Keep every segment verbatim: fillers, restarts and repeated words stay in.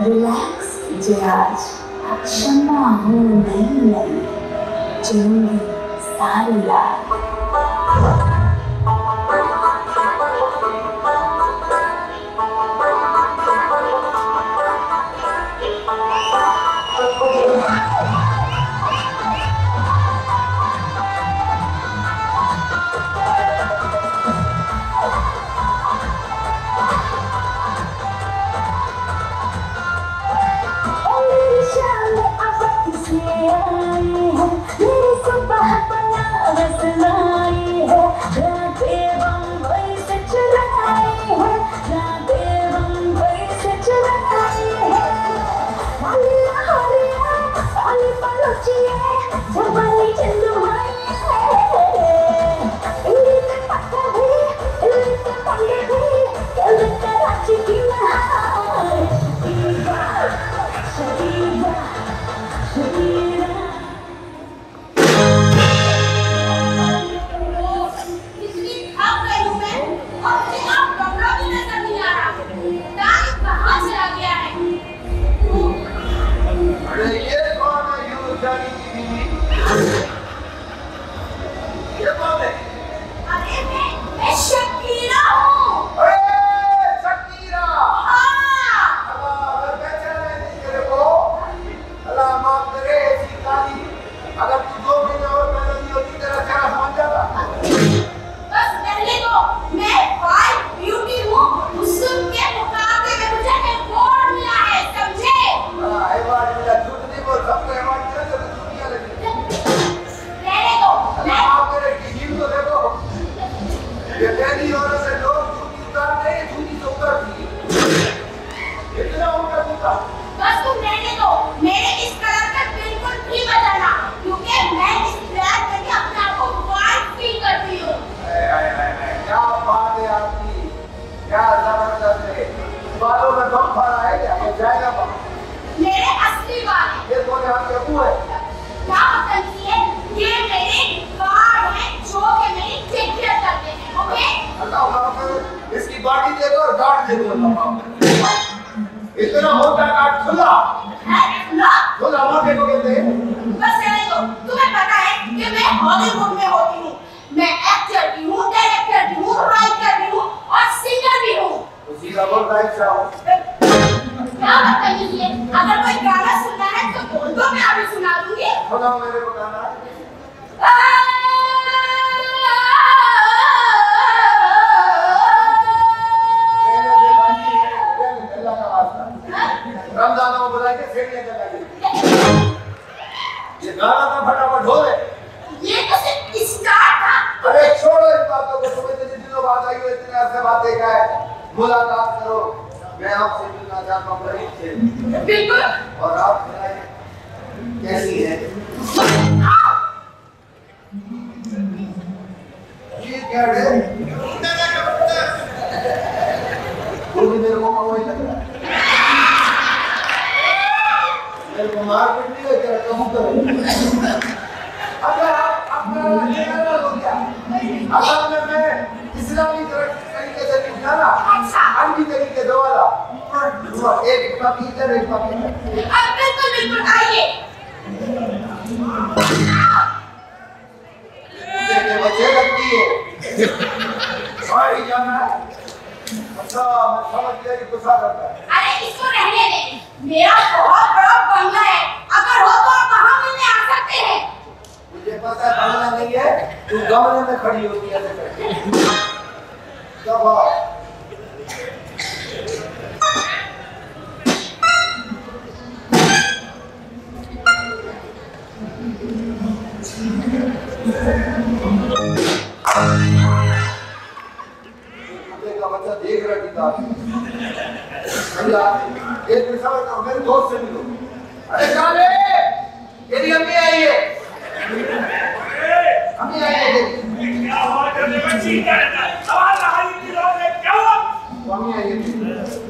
Relax कीजिए आज, क्षमा हो नहीं नहीं, चलूंगी सारी रात। इतना होता काट खुला है खुला खुला मार देखो कहते हैं। बस रहने दो, तुम्हें पता है कि मैं हॉलीवुड में होती हूँ, मैं एक्टर भी हूँ, डायरेक्टर भी हूँ, राइटर भी हूँ और सिंगर भी हूँ। उसी का बोल रहा है क्या बात कहिए, अगर कोई गाना सुनना है तो बोल दो, मैं अभी सुना दूँगी। सुनाओ मेरे को गाना। रमजान में बुला के फिर लेकर लगे। ये गाना तो फटाफट हो रहे। ये तो सिर्फ स्टार्ट था। अरे छोड़ो इन बातों को, तुम्हें तो दिनों बाद आई हो, इतने अरसे बाद देखा है। मुलाकात करो, मैं आपसे मिलना चाहता हूँ गरीब से। बिल्कुल। और आप बताएं कैसी है? ये क्या है? वो भी मेरे को वही लग रहा है। मेरे को मार पीट नहीं है क्या कहूँ करो। अगर आप अपना ये ना हो गया, असल में मैं इस्लामी तरीके से नहीं ना, अंधी तरीके दो वाला, एक पापी इधर एक पापी इधर। अब बिल्कुल बिल्कुल आइए। देखने बच्चे लगती है। भाई जाना। अच्छा मैं समझ गया कि गुस्सा करता है। अरे इसको रहने दे, मेरा बहुत बड़ा बंगला है, अगर हो तो आप वहाँ मिलने आ सकते हैं। मुझे पता है बंगला नहीं है, तू गमले में खड़ी होती है ऐसे करके। कब आओ? बच्चा देख रहा किताब भैया एक मिनट समझ लो, मेरे दोस्त से मिलो। अरे काले तेरी अम्मी आई है, अम्मी आई है तेरी। क्या हुआ करने में चीज करता है सवाल रहा है कि लोग क्या हुआ? अम्मी आई है तेरी।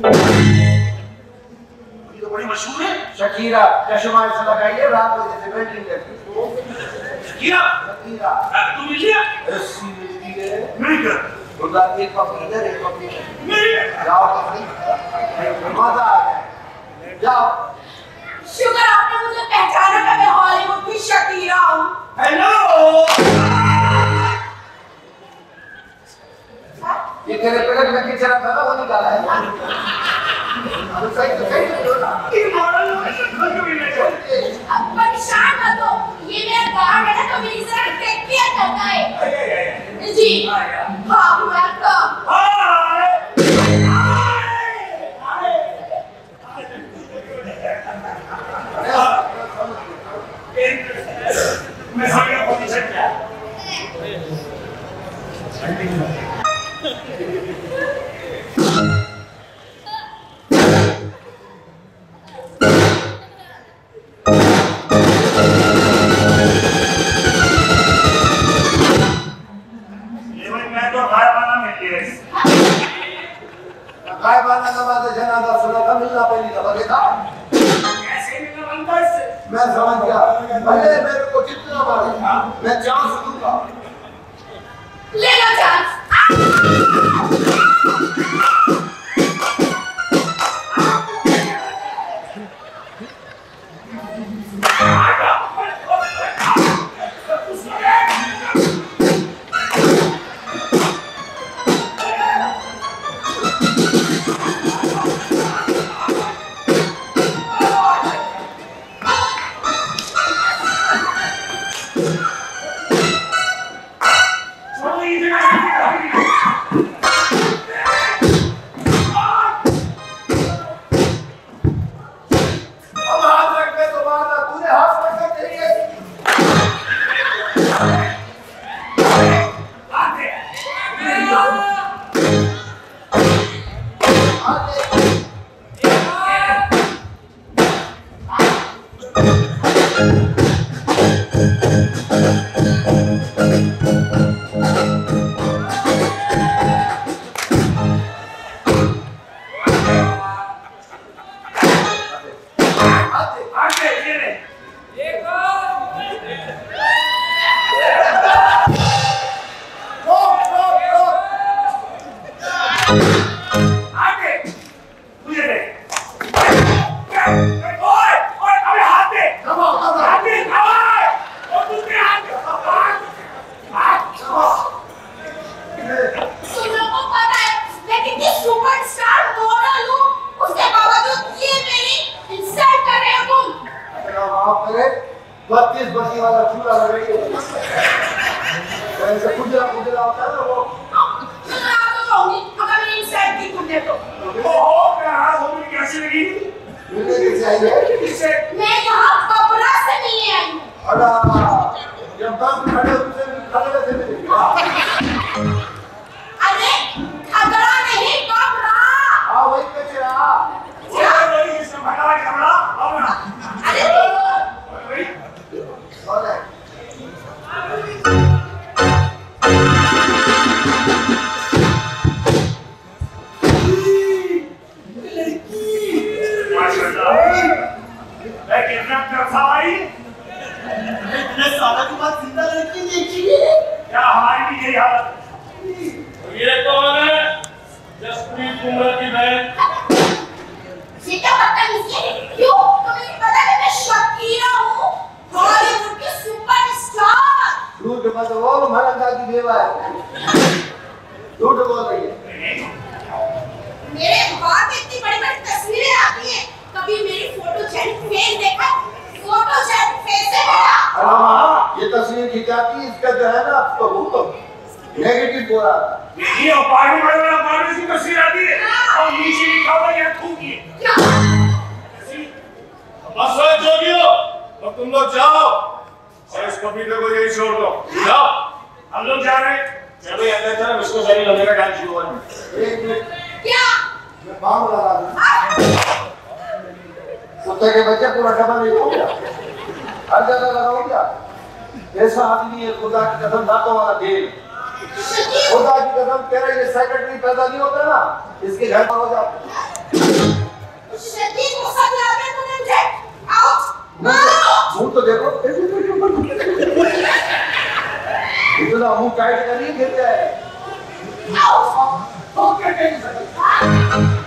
ये तो बड़ी मशहूर है शकीरा, चश्मा ऐसा लगाइए रात को जैसे बैटिंग करती है। शकीरा शकीरा तू मिल लिया? रस्सी मिलती है नहीं कर खुदा एक पपी इधर एक पपी इधर। नहीं जाओ पपी मजा आ गया। जा ये तेरे पेट में किचरा था ना वो निकाला है। अब सही तो सही तो ना। ये मॉडल खुद भी नहीं है। अब परेशान मत हो, ये मेरा गार्ड है ना तो मेरी जरा टेक केयर करता है। जी हाँ वेलकम। हाय मैं समझ गया पोजीशन क्या है। गायबाना नमाज़ जनाजा सुना था मिलना पहली दफा देखा। कैसे मिलना बनता है इससे? मैं समझ गया। भले मेरे को जितना मारे मैं चांस दूंगा। ले लो चांस। बत्तीस बत्ती वाला चूल्हा लग रही है। ऐसे कुजला कुजला होता है ना वो। मैं आ तो जाऊंगी, अगर मेरी इंसाइट की कुछ दे तो। ओहो क्या हाथ होने कैसी लगी? मिलने कैसे आई है? इससे मैं यहाँ कपड़ा से मिलने आई हूँ। अड़ा जब तक खड़े उनसे खड़े से मिले। अरे खगड़ा नहीं कपड़ा। हाँ वही कचरा। क्या बोली इसमें भगा है कमरा? आओ ना। अरे भाई और है। मैं कितना करता भाई? इतने सालों के बाद जिंदा लड़की देखी है। क्या हमारी भी यही हालत? ये कौन है? जसप्रीत बुमराह की बहन। सीधा बदतमीजी है। क्यों? तुम्हें पता है मैं शकीरा हूँ, बॉलीवुड की सुपरस्टार। झूठ मत बोल, मरंगा की बेवा है। झूठ बोल रही है। मेरे बाप इतनी बड़ी-बड़ी तस्वीरें आती हैं, कभी मेरी फोटोजेनिक फेस देखा? फोटोजेनिक फेस है मेरा। हाँ, ये तस्वीर खिंचाती इसका जो है ना आपको नेगेटिव हो रहा था। ये पानी बड़े बड़ा पानी की तस्वीर आती है और नीचे लिखा हुआ है थूकी है। क्या? बस वो जोगियो, अब तुम लोग जाओ और इस पपीते को यही छोड़ दो। जाओ। हम लोग जा रहे हैं। चलो ये अंदर चलो, इसको सही लगने का टाइम शुरू होने। एक मिनट क्या? मैं बाम लगा दूं। कुत्ते के बच्चे पूरा डबल नहीं हो गया। हर जगह लगाओ क्या? ऐसा आदमी है खुदा की कसम दांतों वाला खेल। खुदा की कसम तेरा ये सेक्रेटरी पैदा नहीं होता ना इसके घर पर हो जाता। शदीद गुस्सा दिला दिया तूने मुझे। आउट। मुंह तो देखो। इतना मुंह टाइट करिए गिर जाए। आउट। Okay tension.